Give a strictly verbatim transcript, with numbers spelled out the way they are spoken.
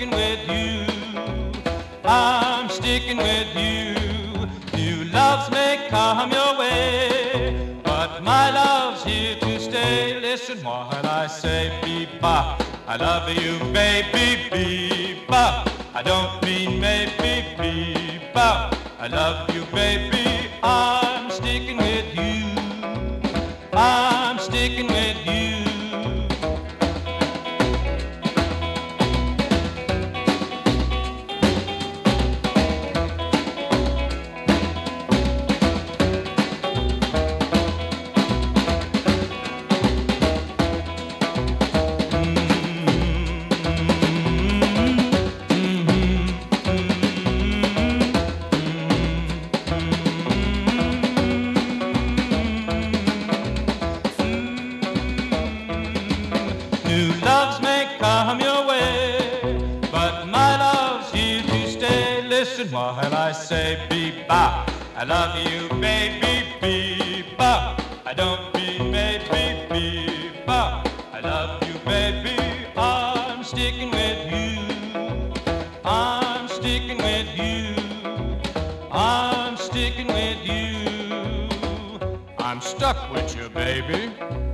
sticking with you. I'm sticking with you. New loves may come your way, but my love's here to stay. Listen while I say bee-bop. I love you, baby, bee-bop. I don't mean maybe, bee-bop. I love you, baby. I'm sticking with you. I'm sticking with you. New loves may come your way, but my love's here to stay. Listen while I say bee-bop. I love you, baby, bee-bop. I don't mean maybe, bee-bop. I love you, baby. I'm sticking with you. I'm sticking with you. I'm sticking with you. I'm stuck with you, baby.